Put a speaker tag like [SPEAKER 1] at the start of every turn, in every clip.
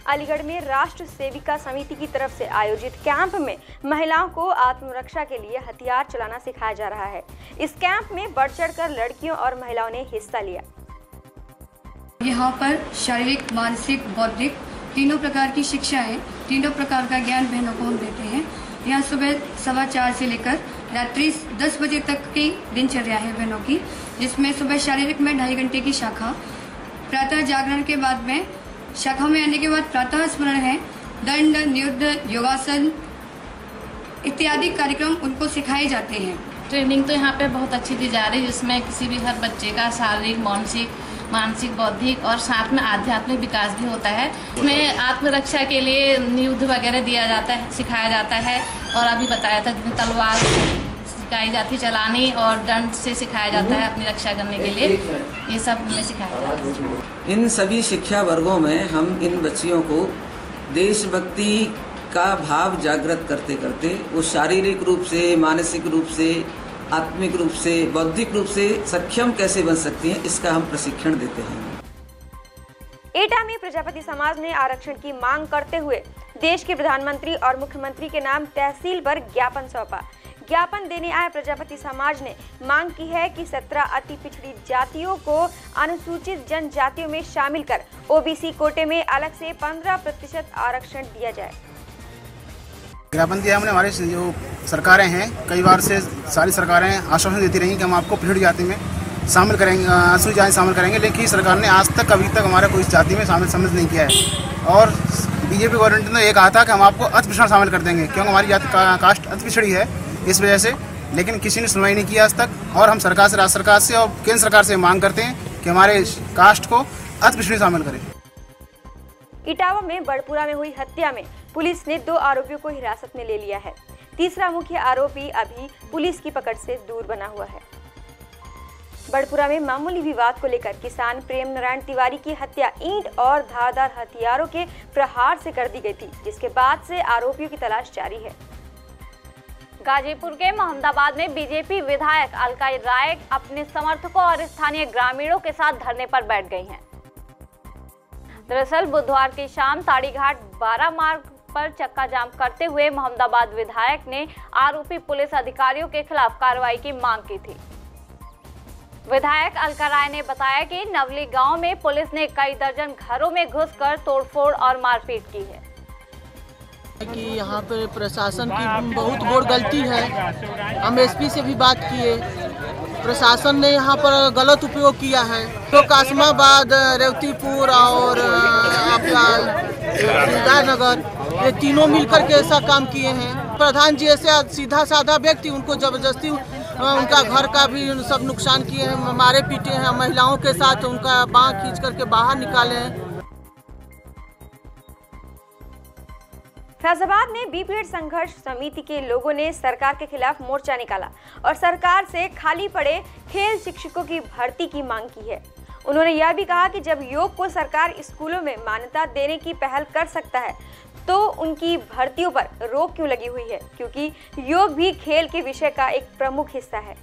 [SPEAKER 1] अलीगढ़ में राष्ट्र सेविका समिति की तरफ से आयोजित कैंप में महिलाओं को आत्मरक्षा के लिए हथियार चलाना सिखाया जा रहा है। इस कैंप में बढ़ चढ़कर लड़कियों और महिलाओं ने हिस्सा लिया।
[SPEAKER 2] यहाँ पर शारीरिक, मानसिक, बौद्धिक तीनों प्रकार की शिक्षाएं, तीनों प्रकार का ज्ञान बहनों को हम देते हैं। यहाँ सुबह 4:15 से लेकर रात्रि 10 बजे तक की दिनचर्या है बहनों की, जिसमें सुबह शारीरिक में 2.5 घंटे की शाखा, प्रातः जागरण के बाद में शाखा में आने के बाद प्रातः स्मरण है, दंड, नियुद्ध, योगासन इत्यादि कार्यक्रम उनको सिखाए जाते हैं।
[SPEAKER 3] ट्रेनिंग तो यहाँ पे बहुत अच्छी दी जा रही है, जिसमें किसी भी हर बच्चे का शारीरिक, मानसिक, बौद्धिक और साथ में आध्यात्मिक विकास भी होता है। इसमें आत्मरक्षा के लिए नियुद्ध वगैरह दिया जाता है, सिखाया जाता है। और अभी बताया था तलवार सिखाई जाती, चलानी और दंड से सिखाया जाता है अपनी रक्षा करने के लिए। ये सब हमें सिखाया जाता है।
[SPEAKER 4] इन सभी शिक्षा वर्गों में हम इन बच्चियों को देशभक्ति का भाव जागृत करते करते वो शारीरिक रूप से, मानसिक रूप से, आत्मिक रूप से, बौद्धिक रूप से सक्षम कैसे बन सकती हैं, इसका हम प्रशिक्षण देते हैं।
[SPEAKER 1] एटा में प्रजापति समाज ने आरक्षण की मांग करते हुए देश के प्रधानमंत्री और मुख्यमंत्री के नाम तहसील पर ज्ञापन सौंपा। ज्ञापन देने आए प्रजापति समाज ने मांग की है कि 17 अति पिछड़ी जातियों को अनुसूचित जनजातियों में शामिल कर ओबीसी कोटे में अलग से 15% आरक्षण दिया जाए।
[SPEAKER 5] ज्ञापन दिया हमने। हमारी जो सरकारें हैं, कई बार से सारी सरकारें आश्वासन देती रही कि हम आपको पिछड़ी जाति में शामिल करेंगे, अनुसूचित जाति शामिल करेंगे, लेकिन सरकार ने आज तक अभी तक हमारा कोई जाति में शामिल नहीं किया है। और बीजेपी गवर्नमेंट ने ये कहा था कि हम आपको अति पिछड़ा शामिल कर देंगे, क्योंकि हमारी जाति कास्ट अति पिछड़ी है इस वजह से, लेकिन किसी ने सुनवाई नहीं किया आज तक। और हम सरकार से, राज्य सरकार से और केंद्र सरकार से मांग करते हैं कि हमारे कास्ट को अति पिछड़ी शामिल करें।
[SPEAKER 1] इटावा में बड़पुरा में हुई हत्या में पुलिस ने 2 आरोपियों को हिरासत में ले लिया है। तीसरा मुख्य आरोपी अभी पुलिस की पकड़ से दूर बना हुआ है। बड़पुरा में मामूली विवाद को लेकर किसान प्रेम नारायण तिवारी की हत्या ईंट और धारदार हथियारों के प्रहार से कर दी गई थी, जिसके बाद से आरोपियों की तलाश जारी है। गाजीपुर के मोहम्मदाबाद में बीजेपी विधायक अलका राय अपने समर्थकों और स्थानीय ग्रामीणों के साथ धरने पर बैठ गई हैं। दरअसल बुधवार की शाम ताड़ीघाट 12 मार्ग पर चक्का जाम करते हुए मोहम्मदाबाद विधायक ने आरोपी पुलिस अधिकारियों के खिलाफ कार्रवाई की मांग की थी। विधायक अलका राय ने बताया कि नवली गांव में पुलिस ने कई दर्जन घरों में घुसकर तोड़फोड़ और मारपीट की है।
[SPEAKER 6] कि यहाँ पर प्रशासन की बहुत बड़ी गलती है। हम एसपी से भी बात किए, प्रशासन ने यहाँ पर गलत उपयोग किया है। तो कासमाबाद, रेवतीपुर और आपका नगर, ये तीनों मिलकर के ऐसा काम किए हैं। प्रधान जी ऐसे सीधा साधा व्यक्ति, उनको जबरदस्ती उनका घर का भी सब नुकसान किए हैं, मारे पीटे हैं। महिलाओं के साथ उनका बाँह खींच करके बाहर निकाले हैं।
[SPEAKER 1] फैजाबाद में बीपीएड संघर्ष समिति के लोगों ने सरकार के खिलाफ मोर्चा निकाला और सरकार से खाली पड़े खेल शिक्षकों की भर्ती की मांग की है। उन्होंने यह भी कहा कि जब योग को सरकार स्कूलों में मान्यता देने की पहल कर सकता है तो उनकी भर्तियों पर रोक क्यों लगी हुई है, क्योंकि योग भी खेल के विषय का एक प्रमुख हिस्सा है।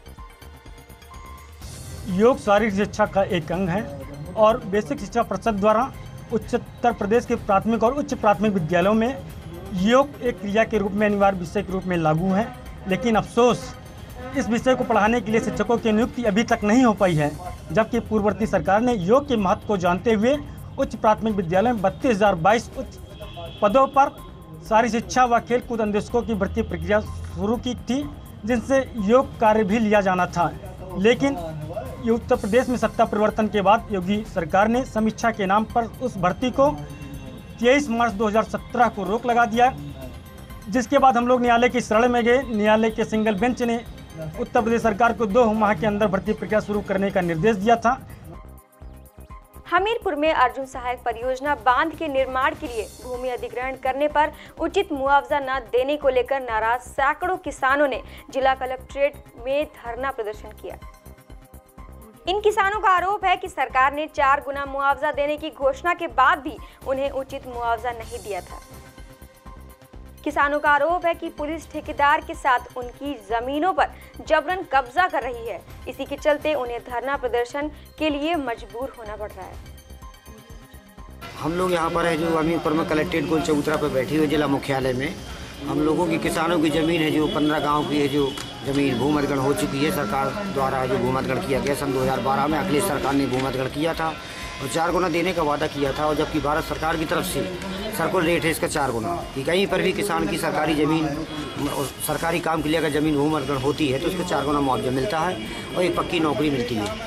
[SPEAKER 7] योग शारीरिक शिक्षा का एक अंग है और बेसिक शिक्षा परिषद द्वारा उत्तर प्रदेश के प्राथमिक और उच्च प्राथमिक विद्यालयों में योग एक क्रिया के रूप में, अनिवार्य विषय के रूप में लागू है। लेकिन अफसोस, इस विषय को पढ़ाने के लिए शिक्षकों की नियुक्ति अभी तक नहीं हो पाई है, जबकि पूर्ववर्ती सरकार ने योग के महत्व को जानते हुए उच्च प्राथमिक विद्यालय में 32,022 उच्च पदों पर शारीरिक शिक्षा व खेल कूद अन्वेषकों की भर्ती प्रक्रिया शुरू की थी, जिनसे योग कार्य भी लिया जाना था। लेकिन उत्तर प्रदेश में सत्ता परिवर्तन के बाद योगी सरकार ने समीक्षा के नाम पर उस भर्ती को 23 मार्च 2017 को रोक लगा दिया, जिसके बाद हम लोग न्यायालय की शरण में गए। न्यायालय के सिंगल बेंच ने उत्तर प्रदेश सरकार को 2 माह के अंदर भर्ती प्रक्रिया शुरू करने का निर्देश दिया था।
[SPEAKER 1] हमीरपुर में अर्जुन सहायक परियोजना बांध के निर्माण के लिए भूमि अधिग्रहण करने पर उचित मुआवजा न देने को लेकर नाराज सैकड़ों किसानों ने जिला कलेक्ट्रेट में धरना प्रदर्शन किया। इन किसानों का आरोप है कि सरकार ने 4 गुना मुआवजा देने की घोषणा के बाद भी उन्हें उचित मुआवजा नहीं दिया था। किसानों का आरोप है कि पुलिस ठेकेदार के साथ उनकी जमीनों पर जबरन कब्जा कर रही है। इसी के चलते उन्हें धरना प्रदर्शन के लिए मजबूर होना पड़ रहा है।
[SPEAKER 8] हम लोग यहाँ पर है जो अमीरपुर में कलेक्ट्रेट गोल चबूतरा पर बैठे हुए जिला मुख्यालय में हम लोगों की किसानों की ज़मीन है जो 15 गांव की है जो ज़मीन भूमधिग्रहण हो चुकी है। सरकार द्वारा जो भूमधिग्रहण किया गया सन 2012 में अखिलेश सरकार ने भूमधिग्रहण किया था और 4 गुना देने का वादा किया था, और जबकि भारत सरकार की तरफ से सर्कुलर रेट है इसका 4 गुना कि कहीं पर भी किसान की सरकारी ज़मीन और सरकारी काम के लिए अगर ज़मीन भूमधिग्रहण होती है तो उसको 4 गुना मुआवजा मिलता है और एक पक्की नौकरी मिलती है।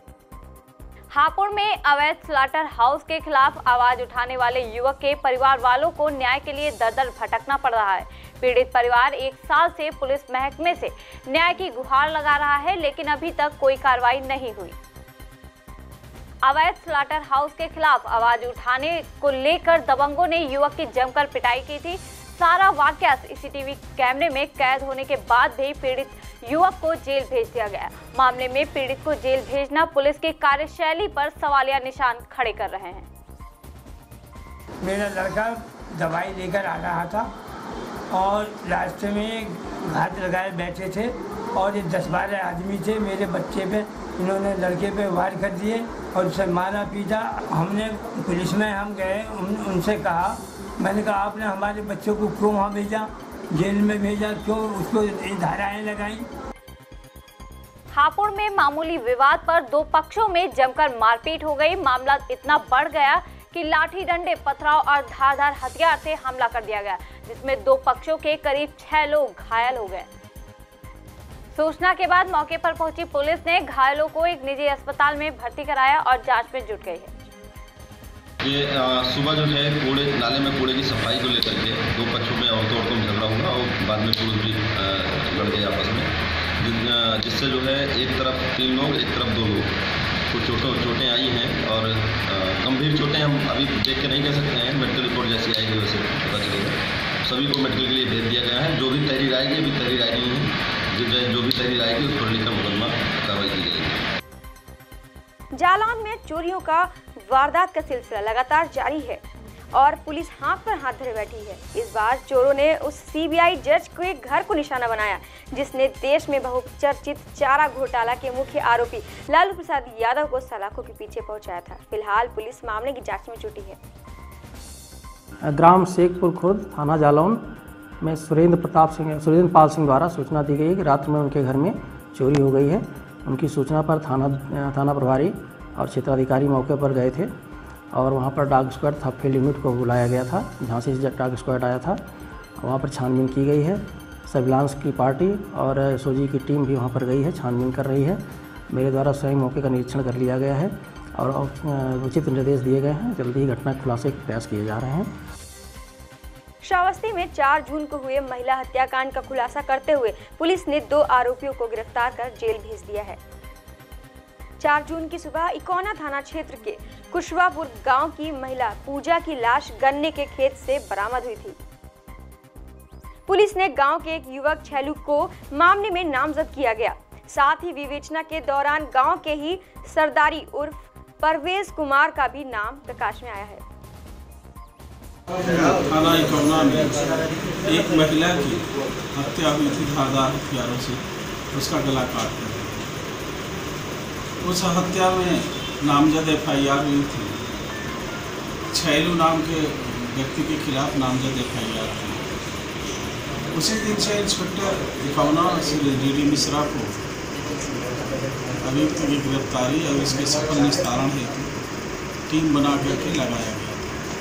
[SPEAKER 1] हापुड़ में अवैध स्लाटर हाउस के खिलाफ आवाज उठाने वाले युवक के परिवार वालों को न्याय के लिए दर-दर भटकना पड़ रहा है। पीड़ित परिवार 1 साल से पुलिस महकमे से न्याय की गुहार लगा रहा है, लेकिन अभी तक कोई कार्रवाई नहीं हुई। अवैध स्लाटर हाउस के खिलाफ आवाज उठाने को लेकर दबंगों ने युवक की जमकर पिटाई की थी। सारा वाकया सीसीटीवी कैमरे में कैद होने के बाद भी पीड़ित युवक को जेल भेज दिया गया। मामले में पीड़ित को जेल भेजना पुलिस की कार्यशैली पर सवालिया निशान खड़े कर रहे हैं।
[SPEAKER 9] मेरा लड़का दवाई लेकर आ रहा था और रास्ते में घात लगाए बैठे थे और ये 10-12 आदमी थे। मेरे बच्चे पे इन्होंने लड़के पे वार कर दिए और उसे मारा पीटा। हमने पुलिस में हम गए, उनसे कहा, मैंने कहा आपने हमारे बच्चों को क्यों वहाँ भेजा, जेल में भेजा, क्यों उसको धाराएं लगाई।
[SPEAKER 1] हापुड़ में मामूली विवाद पर 2 पक्षों में जमकर मारपीट हो गई। मामला इतना बढ़ गया कि लाठी डंडे पथराव और धारदार हथियार से हमला कर दिया गया, जिसमें 2 पक्षों के करीब 6 लोग घायल हो गए। सूचना के बाद मौके पर पहुंची पुलिस ने घायलों को एक निजी अस्पताल में भर्ती कराया और जांच में जुट गई है।
[SPEAKER 10] ये सुबह जो है कूड़े नाले में कूड़े की सफाई को लेकर के 2 पक्षों में औरतों में झगड़ा हुआ और बाद में पुरुष भी लड़ गए आपस में, जिससे जो है एक तरफ 3 लोग एक तरफ 2 लोग कुछ चोटें आई हैं और गंभीर चोटें हम अभी देख के नहीं कह सकते हैं। मेडिकल रिपोर्ट जैसी आएगी वैसे पता चलेगा। सभी को मेडिकल के लिए भेज दिया गया है। जो भी तहरीर आएगी, अभी तहरीर आई नहीं है, जो भी तहरीर आएगी उस पर लिखकर मुकदमा कार्रवाई की जाएगी।
[SPEAKER 1] जालौन में चोरियों का वारदात का सिलसिला लगातार जारी है और पुलिस हाथ पर हाथ धरे बैठी है। इस बार चोरों ने उस सीबीआई जज के घर को निशाना बनाया जिसने देश में बहुचर्चित चारा घोटाला के मुख्य आरोपी लालू प्रसाद यादव को सलाखों के पीछे पहुंचाया था। फिलहाल पुलिस मामले की जांच में जुटी है।
[SPEAKER 11] ग्राम शेखपुर खुर्द थाना जालौन में सुरेंद्र पाल सिंह द्वारा सूचना दी गई कि रात में उनके घर में चोरी हो गई है। उनकी सूचना पर थाना प्रभारी और क्षेत्राधिकारी मौके पर गए थे और वहां पर डॉग स्क्वाड थप्पे लिमिट को बुलाया गया था। झांसी से डॉग स्क्वाड आया था, वहां पर छानबीन की गई है। सर्विलांस की पार्टी और एसओजी की टीम भी वहां पर गई है, छानबीन कर रही है। मेरे द्वारा स्वयं मौके का निरीक्षण कर लिया गया है और उचित निर्देश दिए गए हैं। जल्दी ही घटना के खुलासे के प्रयास किए जा रहे हैं।
[SPEAKER 1] श्रावस्ती में 4 जून को हुए महिला हत्याकांड का खुलासा करते हुए पुलिस ने 2 आरोपियों को गिरफ्तार कर जेल भेज दिया है। 4 जून की सुबह इकोना थाना क्षेत्र के कुशवापुर गांव की महिला पूजा की लाश गन्ने के खेत से बरामद हुई थी। पुलिस ने गांव के एक युवक छैलू को मामले में नामजद किया गया। साथ ही विवेचना के दौरान गांव के ही सरदारी उर्फ परवेज कुमार का भी नाम प्रकाश में आया है।
[SPEAKER 12] थाना इकोना में एक महिला की हत्या हुई थी धारदार हथियारों से, उसका गला काट दिया। उस हत्या में नामजद FIR हुई थी। छैलू नाम के व्यक्ति के खिलाफ नामजद FIR थी। उसी दिन से इंस्पेक्टर इकोना श्री DD मिश्रा को अभियुक्त की गिरफ्तारी और इसके सफल निस्तारण हेतु टीम बना करके लगाया गया।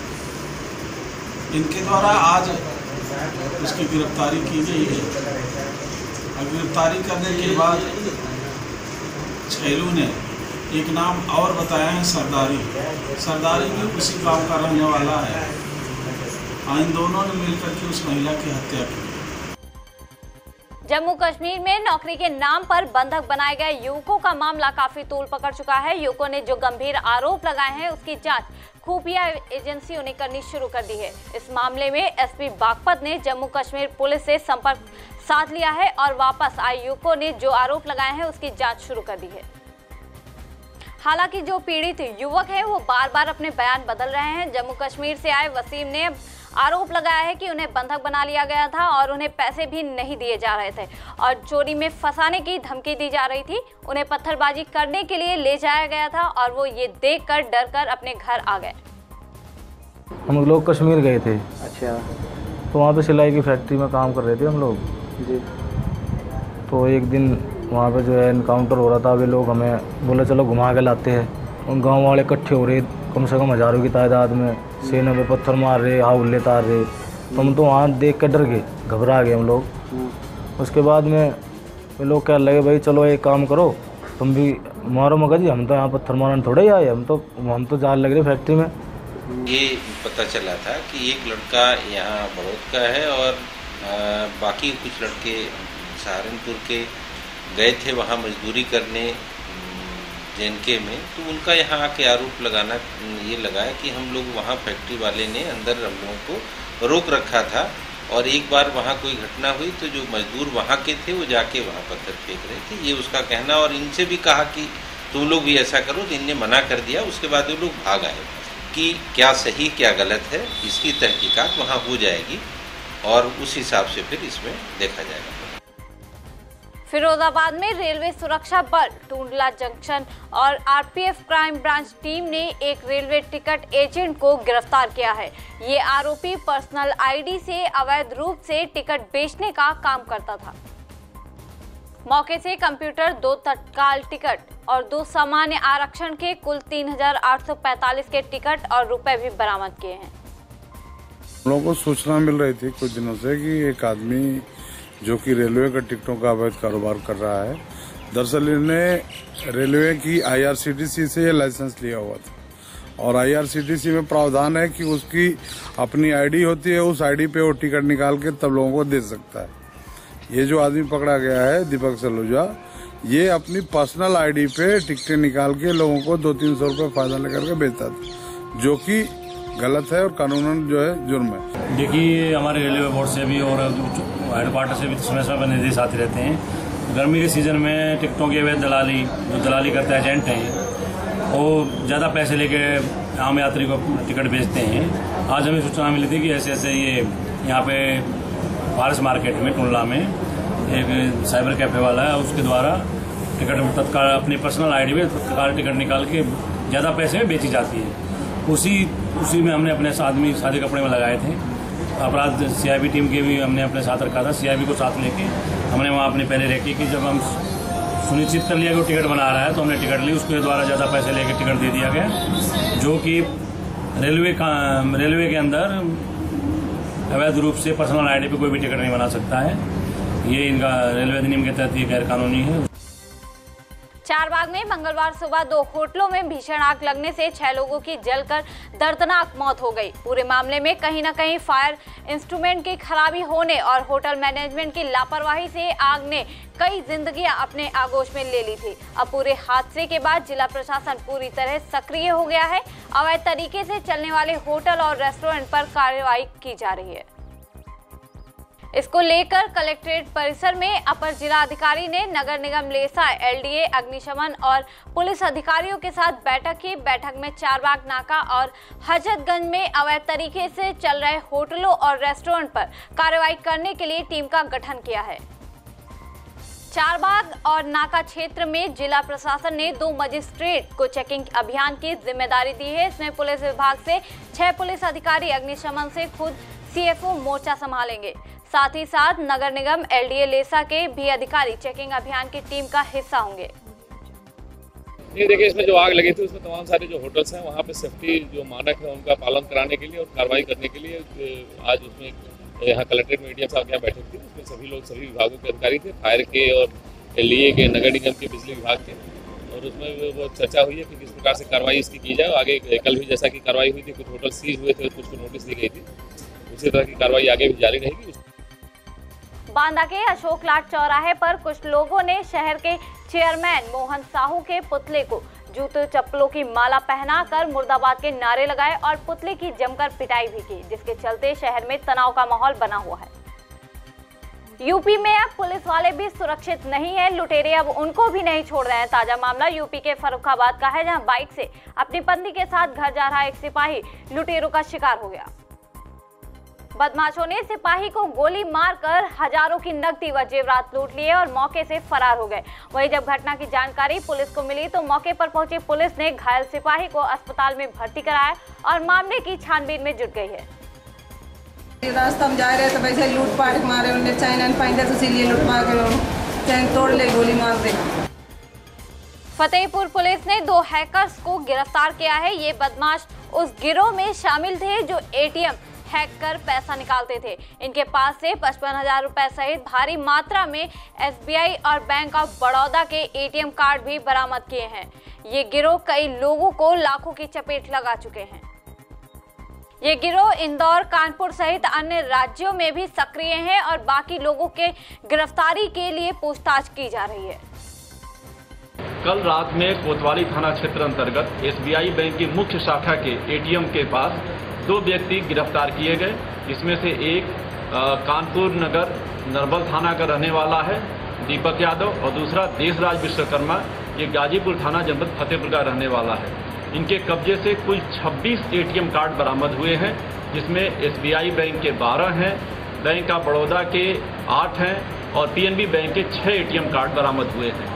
[SPEAKER 12] इनके द्वारा आज उसकी गिरफ्तारी की गई है और गिरफ्तारी करने के बाद छैलू ने एक नाम और बताया है सरदारी भी उसी गांव का रहने वाला है। इन दोनों ने मिलकर के उस महिला की हत्या की।
[SPEAKER 1] जम्मू कश्मीर में नौकरी के नाम पर बंधक बनाए गए युवकों का मामला काफी तूल पकड़ चुका है। युवकों ने जो गंभीर आरोप लगाए हैं उसकी जांच खुफिया एजेंसियों ने करनी शुरू कर दी है। इस मामले में SP बागपत ने जम्मू कश्मीर पुलिस से संपर्क साध लिया है और वापस आए युवकों ने जो आरोप लगाए हैं उसकी जांच शुरू कर दी है। हालांकि जो पीड़ित युवक है वो बार बार अपने बयान बदल रहे हैं। जम्मू कश्मीर से आए वसीम ने आरोप लगाया है कि उन्हें बंधक बना लिया गया था और उन्हें पैसे भी नहीं दिए जा रहे थे और चोरी में फंसाने की धमकी दी जा रही थी। उन्हें पत्थरबाजी करने के लिए ले जाया गया था और वो ये देखकर डरकर अपने घर आ गए।
[SPEAKER 13] हम लोग कश्मीर गए थे।
[SPEAKER 11] अच्छा।
[SPEAKER 13] तो वहाँ पे सिलाई की फैक्ट्री में काम कर रहे थे हम लोग
[SPEAKER 11] जी।
[SPEAKER 13] तो एक दिन वहाँ पे जो है इनकाउंटर हो रहा था। वे लोग हमें बोले चलो घुमा के लाते हैं। उन गांव वाले इकट्ठे हो रहे, कम से कम हज़ारों की तादाद में, सीने पे पत्थर मार रहे, हाउले तार रहे। तो हम तो वहाँ देख के डर गए, घबरा गए हम लोग। उसके बाद में वे लोग कहने लगे भाई चलो एक काम करो, तुम भी मारो मगर जी, हम तो यहाँ पत्थर मारने थोड़े ही आए, हम तो जान लग रहे फैक्ट्री में।
[SPEAKER 14] ये पता चला था कि एक लड़का यहाँ बड़ौद का है और बाकी कुछ लड़के सहारनपुर के गए थे वहाँ मजदूरी करने JNK में। तो उनका यहाँ आके आरोप लगाना ये लगाया कि हम लोग वहाँ फैक्ट्री वाले ने अंदर हम लोगों को रोक रखा था और एक बार वहाँ कोई घटना हुई तो जो मजदूर वहाँ के थे वो जाके वहाँ पत्थर फेंक रहे थे, ये उसका कहना। और इनसे भी कहा कि तुम लोग भी ऐसा करो, तो इनने मना कर दिया। उसके बाद वो लोग भाग आए। कि क्या सही क्या गलत है इसकी तहकीकात वहाँ हो जाएगी और उस हिसाब से फिर इसमें देखा जाएगा।
[SPEAKER 1] फिरोजाबाद में रेलवे सुरक्षा बल, टूंडला जंक्शन और RPF क्राइम ब्रांच टीम ने एक रेलवे टिकट एजेंट को गिरफ्तार किया है। ये आरोपी पर्सनल ID से अवैध रूप से टिकट बेचने का काम करता था। मौके से कंप्यूटर, 2 तत्काल टिकट और 2 सामान्य आरक्षण के कुल 3,845 के टिकट और रुपए भी बरामद किए हैं।
[SPEAKER 15] लोगों को सूचना मिल रही थी कुछ दिनों से कि एक आदमी जो कि रेलवे का टिकटों का अवैध कारोबार कर रहा है। दरअसल इन्हें रेलवे की IRCTC से ये लाइसेंस लिया हुआ था और IRCTC में प्रावधान है कि उसकी अपनी ID होती है, उस ID पे वो टिकट निकाल के तब लोगों को दे सकता है। ये जो आदमी पकड़ा गया है दीपक सलूजा, ये अपनी पर्सनल ID पे टिकटें निकाल के लोगों को 200-300 रुपये फायदा लेकर के बेचता था, जो कि गलत है और कानूनन जो है जुर्म है।
[SPEAKER 16] देखिए, हमारे रेलवे बोर्ड से भी और हेडक्वार्टर से भी समय समय पर निर्देश आते रहते हैं। गर्मी के सीज़न में टिकटों की अवैध दलाली, जो दलाली करते एजेंट हैं, वो ज़्यादा पैसे लेके आम यात्री को टिकट बेचते हैं। आज हमें सूचना मिली थी कि ऐसे ऐसे ये यहाँ पे फारस मार्केट में टुंडला में एक साइबर कैफ़े वाला है, उसके द्वारा टिकट तत्काल अपनी पर्सनल ID में तत्काल टिकट निकाल के ज़्यादा पैसे में बेची जाती है। उसी में हमने अपने आदमी सादे कपड़े में लगाए थे। अपराध CIB टीम के भी हमने अपने साथ रखा था। CIB को साथ लेके हमने वहाँ अपनी पहले रखी कि जब हम सुनिश्चित कर लिया कि वो टिकट बना रहा है तो हमने टिकट ली, उसके द्वारा ज़्यादा पैसे लेके टिकट दे दिया गया, जो कि रेलवे के अंदर अवैध रूप से पर्सनल ID पे कोई भी टिकट नहीं बना सकता है। ये इनका रेलवे अधिनियम के तहत ये गैर कानूनी है।
[SPEAKER 1] चारबाग में मंगलवार सुबह 2 होटलों में भीषण आग लगने से 6 लोगों की जलकर दर्दनाक मौत हो गई। पूरे मामले में कहीं न कहीं फायर इंस्ट्रूमेंट की खराबी होने और होटल मैनेजमेंट की लापरवाही से आग ने कई जिंदगियां अपने आगोश में ले ली थी। अब पूरे हादसे के बाद जिला प्रशासन पूरी तरह सक्रिय हो गया है। अवैध तरीके से चलने वाले होटल और रेस्टोरेंट पर कार्रवाई की जा रही है। इसको लेकर कलेक्ट्रेट परिसर में अपर जिला अधिकारी ने नगर निगम लेसा, LDA, अग्निशमन और पुलिस अधिकारियों के साथ बैठक की। बैठक में चारबाग नाका और हजरतगंज में अवैध तरीके से चल रहे होटलों और रेस्टोरेंट पर कार्रवाई करने के लिए टीम का गठन किया है। चारबाग और नाका क्षेत्र में जिला प्रशासन ने 2 मजिस्ट्रेट को चेकिंग अभियान की जिम्मेदारी दी है। इसमें पुलिस विभाग से 6 पुलिस अधिकारी, अग्निशमन से खुद CFO मोर्चा संभालेंगे। साथ ही साथ नगर निगम LDA लेसा के भी अधिकारी चेकिंग अभियान की टीम का हिस्सा होंगे।
[SPEAKER 17] ये देखिए, इसमें जो आग लगी थी उसमें तमाम सारे जो होटल्स हैं वहाँ पे सेफ्टी जो मानक है उनका पालन कराने के लिए और कार्रवाई करने के लिए आज उसमें यहाँ कलेक्ट्रेट में मीडिया साहब यहाँ बैठक थी। उसमें सभी विभागों के अधिकारी थे, फायर के और LDA के, नगर निगम के, बिजली विभाग के, और उसमें वो चर्चा हुई है कि किस प्रकार से कार्रवाई इसकी की जाए। आगे कल भी जैसा कि कार्रवाई हुई थी, कुछ होटल सीज हुए थे, कुछ को नोटिस दी गई थी, उसी तरह की कार्रवाई आगे भी जारी रहेगी।
[SPEAKER 1] बांदा के अशोक लाट चौराहे पर कुछ लोगों ने शहर के चेयरमैन मोहन साहू के पुतले को जूते चप्पलों की माला पहनाकर मुर्दाबाद के नारे लगाए और पुतले की जमकर पिटाई भी की, जिसके चलते शहर में तनाव का माहौल बना हुआ है। यूपी में अब पुलिस वाले भी सुरक्षित नहीं है, लुटेरे अब उनको भी नहीं छोड़ रहे हैं। ताजा मामला यूपी के फर्रुखाबाद का है, जहां बाइक से अपनी पत्नी के साथ घर जा रहा एक सिपाही लुटेरों का शिकार हो गया। बदमाशों ने सिपाही को गोली मारकर हजारों की नकदी व जेवरात लूट लिए और मौके से फरार हो गए। वहीं जब घटना की जानकारी पुलिस को मिली तो मौके पर पहुंची पुलिस ने घायल सिपाही को अस्पताल में भर्ती कराया और मामले की छानबीन में जुट गई है।
[SPEAKER 18] रास्ता में जा रहे थे, वैसे लूटपाट मारे, उन्हें चैन पहनते तो इसीलिए लूटपाट के चैन तोड़ ले, गोली मार दे।
[SPEAKER 1] फतेहपुर पुलिस ने 2 हैकर्स को गिरफ्तार किया है। ये बदमाश उस गिरोह में शामिल थे जो एटीएम हैक कर पैसा निकालते थे। इनके पास से 55,000 रुपए सहित भारी मात्रा में एसबीआई और बैंक ऑफ बड़ौदा के एटीएम कार्ड भी बरामद किए हैं। ये गिरोह कई लोगों को लाखों की चपेट लगा चुके हैं। ये गिरोह इंदौर, कानपुर सहित अन्य राज्यों में भी सक्रिय है और बाकी लोगों के गिरफ्तारी के लिए पूछताछ की जा रही है।
[SPEAKER 19] कल रात में कोतवाली थाना क्षेत्र अंतर्गत एसबीआई बैंक की मुख्य शाखा के एटीएम के पास 2 व्यक्ति गिरफ्तार किए गए। इसमें से एक कानपुर नगर नरबल थाना का रहने वाला है दीपक यादव और दूसरा देशराज विश्वकर्मा, ये गाजीपुर थाना जनपद फतेहपुर का रहने वाला है। इनके कब्जे से कुल 26 एटीएम कार्ड बरामद हुए हैं, जिसमें एसबीआई बैंक के 12 हैं, बैंक ऑफ बड़ौदा के 8 हैं और पीएनबी बैंक के 6 एटीएम कार्ड बरामद हुए हैं।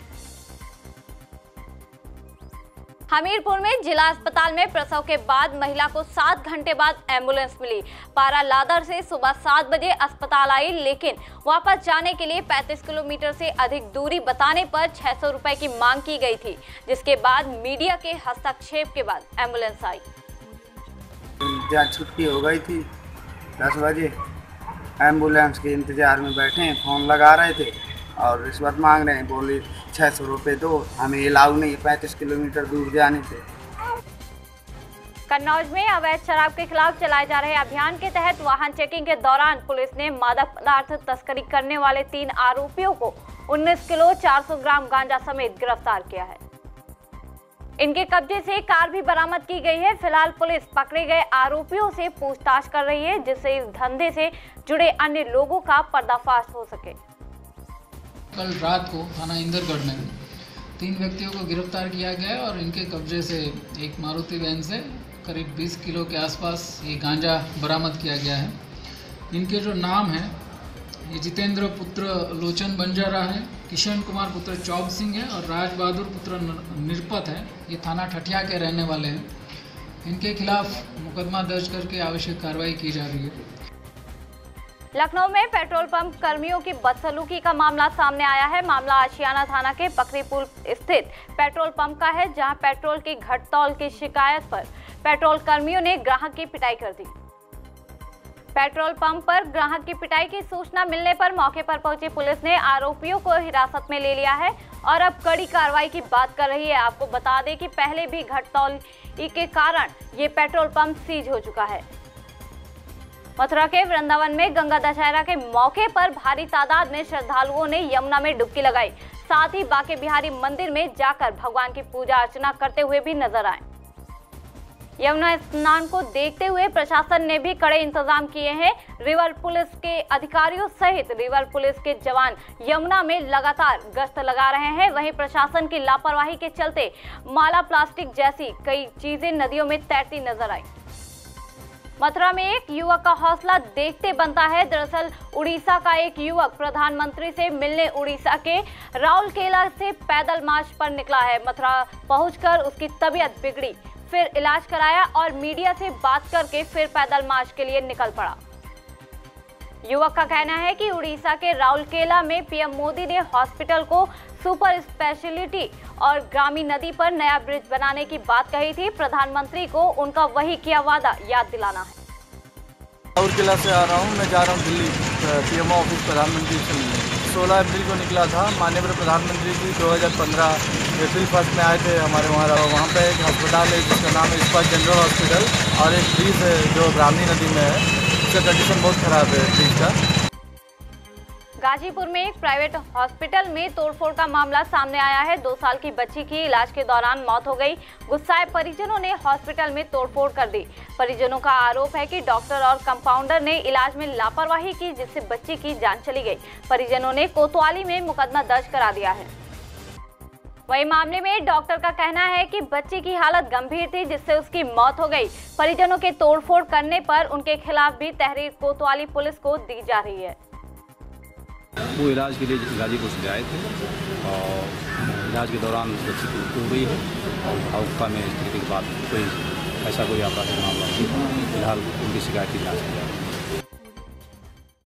[SPEAKER 1] हमीरपुर में जिला अस्पताल में प्रसव के बाद महिला को 7 घंटे बाद एम्बुलेंस मिली। पारा लादर से सुबह 7 बजे अस्पताल आई, लेकिन वापस जाने के लिए 35 किलोमीटर से अधिक दूरी बताने पर 600 रुपए की मांग की गई थी, जिसके बाद मीडिया के हस्तक्षेप के बाद एम्बुलेंस आई।
[SPEAKER 20] छुट्टी हो गई थी 10 बजे, एम्बुलेंस के इंतजार में बैठे हैं, फोन लगा रहे थे और रिश्वत मांग रहे हैं। बोले 600 रुपये दो, हमें अलाउ नहीं 35 किलोमीटर दूर जाने से।
[SPEAKER 1] कन्नौज में अवैध शराब के खिलाफ चलाए जा रहे अभियान के तहत वाहन चेकिंग के दौरान पुलिस ने मादक पदार्थ तस्करी करने वाले 3 आरोपियों को 19 किलो 400 ग्राम गांजा समेत गिरफ्तार किया है। इनके कब्जे से कार भी बरामद की गई है। फिलहाल पुलिस पकड़े गए आरोपियों से पूछताछ कर रही है, जिससे इस धंधे से जुड़े अन्य लोगों का पर्दाफाश हो सके।
[SPEAKER 21] कल रात को थाना इंदरगढ़ में 3 व्यक्तियों को गिरफ्तार किया गया है और इनके कब्जे से एक मारुति वैन से करीब 20 किलो के आसपास ये गांजा बरामद किया गया है। इनके जो नाम हैं, ये जितेंद्र पुत्र लोचन बंजारा है, किशन कुमार पुत्र चौब सिंह है और राज बहादुर पुत्र निरपत है। ये थाना ठठिया के रहने वाले हैं। इनके खिलाफ मुकदमा दर्ज करके आवश्यक कार्रवाई की जा रही है।
[SPEAKER 1] लखनऊ में पेट्रोल पंप कर्मियों की बदसलूकी का मामला सामने आया है। मामला आशियाना थाना के बकरी पुल स्थित पेट्रोल पंप का है, जहां पेट्रोल की घटतौल की शिकायत पर पेट्रोल कर्मियों ने ग्राहक की पिटाई कर दी। पेट्रोल पंप पर ग्राहक की पिटाई की सूचना मिलने पर मौके पर पहुंची पुलिस ने आरोपियों को हिरासत में ले लिया है और अब कड़ी कार्रवाई की बात कर रही है। आपको बता दें कि पहले भी घटतौली के कारण ये पेट्रोल पंप सीज हो चुका है। मथुरा के वृंदावन में गंगा दशहरा के मौके पर भारी तादाद में श्रद्धालुओं ने यमुना में डुबकी लगाई। साथ ही बांके बिहारी मंदिर में जाकर भगवान की पूजा अर्चना करते हुए भी नजर आए। यमुना स्नान को देखते हुए प्रशासन ने भी कड़े इंतजाम किए हैं। रिवर पुलिस के अधिकारियों सहित रिवर पुलिस के जवान यमुना में लगातार गश्त लगा रहे हैं। वहीं प्रशासन की लापरवाही के चलते माला प्लास्टिक जैसी कई चीजें नदियों में तैरती नजर आई। मथुरा में एक युवक का हौसला देखते बनता है। दरअसल उड़ीसा का एक युवक प्रधानमंत्री से मिलने उड़ीसा के राउरकेला से पैदल मार्च पर निकला है। मथुरा पहुंचकर उसकी तबीयत बिगड़ी, फिर इलाज कराया और मीडिया से बात करके फिर पैदल मार्च के लिए निकल पड़ा। युवक का कहना है कि उड़ीसा के राउरकेला में पीएम मोदी ने हॉस्पिटल को सुपर स्पेशलिटी और ग्रामी नदी पर नया ब्रिज बनाने की बात कही थी। प्रधानमंत्री को उनका वही किया वादा याद दिलाना है।
[SPEAKER 22] राउरकेला से आ रहा हूँ, मैं जा रहा हूँ दिल्ली पीएमओ ऑफिस प्रधानमंत्री से मिलने। 16 अप्रैल को निकला था। माननीय प्रधानमंत्री जी 2015 अप्रैल 1 में आए थे हमारे वहाँ पे एक अस्पताल है जिसका नाम है इस्पात जनरल हॉस्पिटल और एक ब्रिज है जो ग्रामी नदी में है, उसका कंडीशन बहुत खराब है ब्रिज का।
[SPEAKER 1] गाजीपुर में एक प्राइवेट हॉस्पिटल में तोड़फोड़ का मामला सामने आया है। 2 साल की बच्ची की इलाज के दौरान मौत हो गई। गुस्साए परिजनों ने हॉस्पिटल में तोड़फोड़ कर दी। परिजनों का आरोप है कि डॉक्टर और कंपाउंडर ने इलाज में लापरवाही की, जिससे बच्ची की जान चली गई। परिजनों ने कोतवाली में मुकदमा दर्ज करा दिया है। वहीं मामले में डॉक्टर का कहना है कि बच्चे की हालत गंभीर थी जिससे उसकी मौत हो गई। परिजनों के तोड़फोड़ करने पर उनके खिलाफ भी तहरीर कोतवाली पुलिस को दी जा रही है।
[SPEAKER 2] वो इलाज के लिए गाजीपुर से आए थे और इलाज के दौरान बच्ची की मृत्यु हो गई है और अवका में स्थिति के बाद कोई ऐसा कोई आपराधिक मामला नहीं। फिलहाल उनकी शिकायत की जांच की जा रही है।